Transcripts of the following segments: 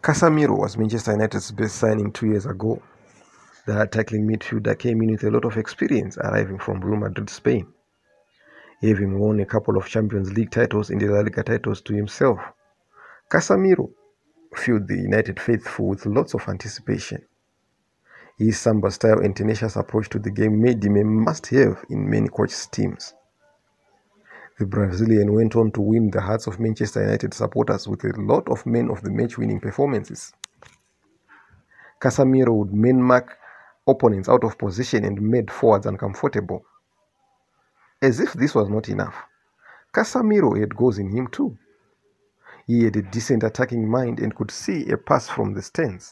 Casemiro was Manchester United's best signing 2 years ago. The tackling midfielder came in with a lot of experience, arriving from Real Madrid, Spain, having won a couple of Champions League titles and the La Liga titles to himself. Casemiro filled the United faithful with lots of anticipation. His Samba style and tenacious approach to the game made him a must-have in many coaches' teams. The Brazilian went on to win the hearts of Manchester United supporters with a lot of men of the match winning performances. Casemiro would man-mark opponents out of position and made forwards uncomfortable. As if this was not enough, Casemiro had goals in him too. He had a decent attacking mind and could see a pass from the stands.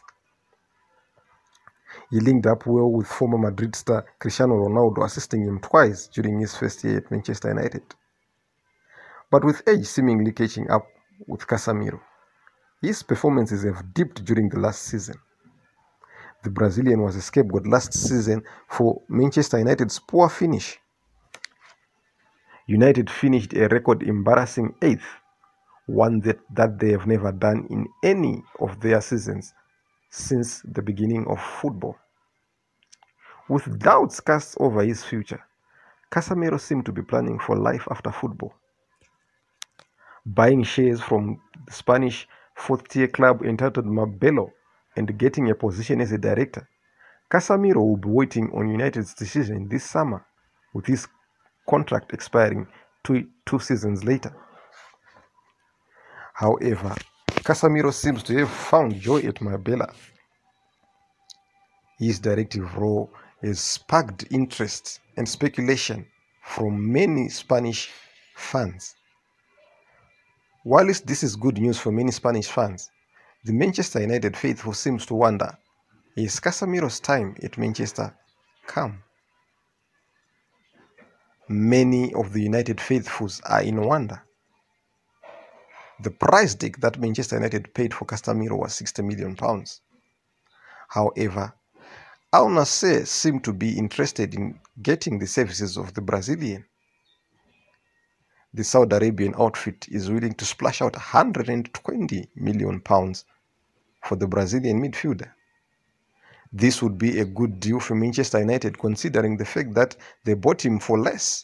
He linked up well with former Madrid star Cristiano Ronaldo, assisting him twice during his first year at Manchester United. But with age seemingly catching up with Casemiro, his performances have dipped during the last season. The Brazilian was a scapegoat last season for Manchester United's poor finish. United finished a record embarrassing 8th, one that they have never done in any of their seasons since the beginning of football. With doubts cast over his future, Casemiro seemed to be planning for life after football. Buying shares from the Spanish fourth-tier club entitled Marbella and getting a position as a director, Casemiro will be waiting on United's decision this summer, with his contract expiring two seasons later. However, Casemiro seems to have found joy at Marbella. His directive role has sparked interest and speculation from many Spanish fans. Whilst this is good news for many Spanish fans, the Manchester United faithful seems to wonder, is Casemiro's time at Manchester come? Many of the United faithfuls are in wonder. The price tag that Manchester United paid for Casemiro was £60 million. However, Al Nassr seemed to be interested in getting the services of the Brazilian. The Saudi Arabian outfit is willing to splash out £120 million for the Brazilian midfielder. This would be a good deal for Manchester United, considering the fact that they bought him for less.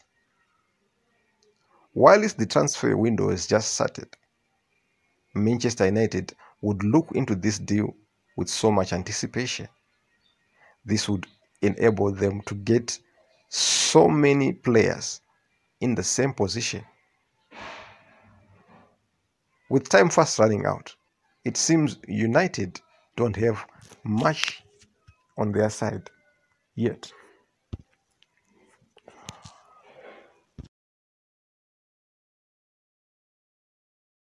Whilst the transfer window has just started, Manchester United would look into this deal with so much anticipation. This would enable them to get so many players in the same position. With time fast running out, it seems United don't have much on their side yet.